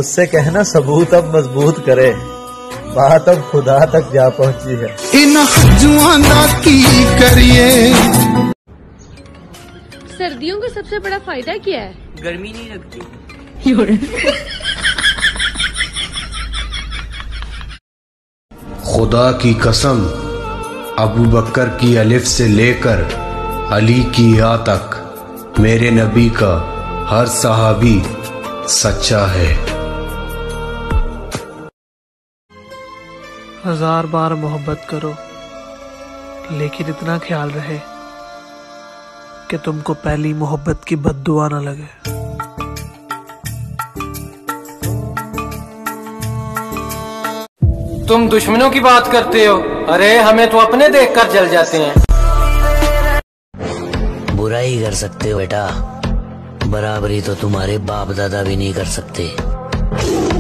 उससे कहना सबूत अब मजबूत करे, बात अब खुदा तक जा पहुंची है। इन जुआना की करिए। सर्दियों का सबसे बड़ा फायदा क्या है? गर्मी नहीं लगती। खुदा की कसम, अबू बकर की अलिफ से लेकर अली की या तक मेरे नबी का हर सहाबी सच्चा है। 1000 बार मोहब्बत करो, लेकिन इतना ख्याल रहे कि तुमको पहली मोहब्बत की बद्दुआ न लगे। तुम दुश्मनों की बात करते हो, अरे हमें तो अपने देखकर जल जाते हैं। बुराई कर सकते हो बेटा, बराबरी तो तुम्हारे बाप दादा भी नहीं कर सकते।